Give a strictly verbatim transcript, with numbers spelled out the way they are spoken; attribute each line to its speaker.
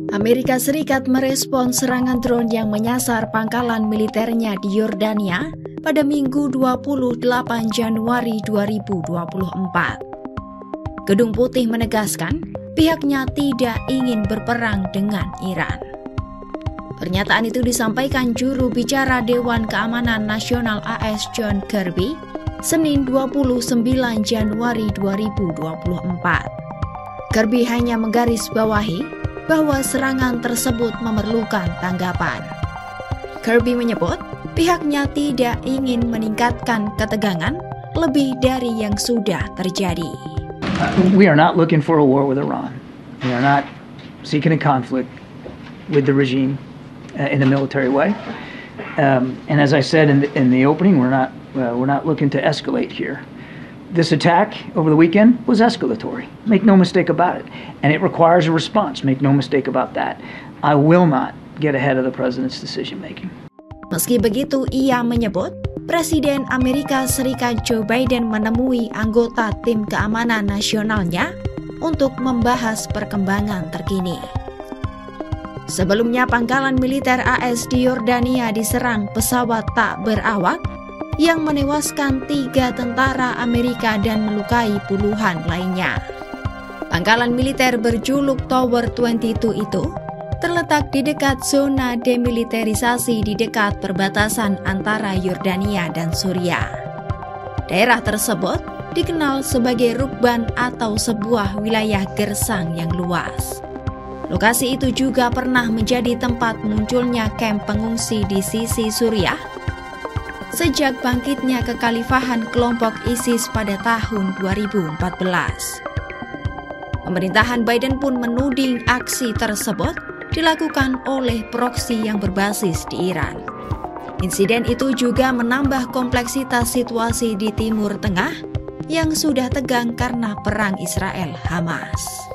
Speaker 1: Amerika Serikat merespons serangan drone yang menyasar pangkalan militernya di Yordania pada Minggu dua puluh delapan Januari dua ribu dua puluh empat. Gedung Putih menegaskan pihaknya tidak ingin berperang dengan Iran. Pernyataan itu disampaikan juru bicara Dewan Keamanan Nasional A S John Kirby Senin dua puluh sembilan Januari dua ribu dua puluh empat. Kirby hanya menggarisbawahi bahwa serangan tersebut memerlukan tanggapan. Kirby menyebut pihaknya tidak ingin meningkatkan ketegangan lebih dari yang sudah terjadi.
Speaker 2: We are not looking for a war with Iran. We are not seeking a conflict with the regime uh, in a military way. Um, and as I said in the, in the opening, we're not uh, we're not looking to escalate here. This attack over the weekend was escalatory. Make no mistake about it. And it requires a response. Make no mistake about that. I will not get ahead of the president's decision making.
Speaker 1: Meski begitu, ia menyebut Presiden Amerika Serikat Joe Biden menemui anggota tim keamanan nasionalnya untuk membahas perkembangan terkini. Sebelumnya, pangkalan militer A S di Yordania diserang pesawat tak berawak yang menewaskan tiga tentara Amerika dan melukai puluhan lainnya. Pangkalan militer berjuluk Tower dua puluh dua itu terletak di dekat zona demilitarisasi di dekat perbatasan antara Yordania dan Suriah. Daerah tersebut dikenal sebagai Rukban atau sebuah wilayah gersang yang luas. Lokasi itu juga pernah menjadi tempat munculnya kamp pengungsi di sisi Suriah sejak bangkitnya kekhalifahan kelompok ISIS pada tahun dua ribu empat belas. Pemerintahan Biden pun menuding aksi tersebut dilakukan oleh proksi yang berbasis di Iran. Insiden itu juga menambah kompleksitas situasi di Timur Tengah yang sudah tegang karena perang Israel-Hamas.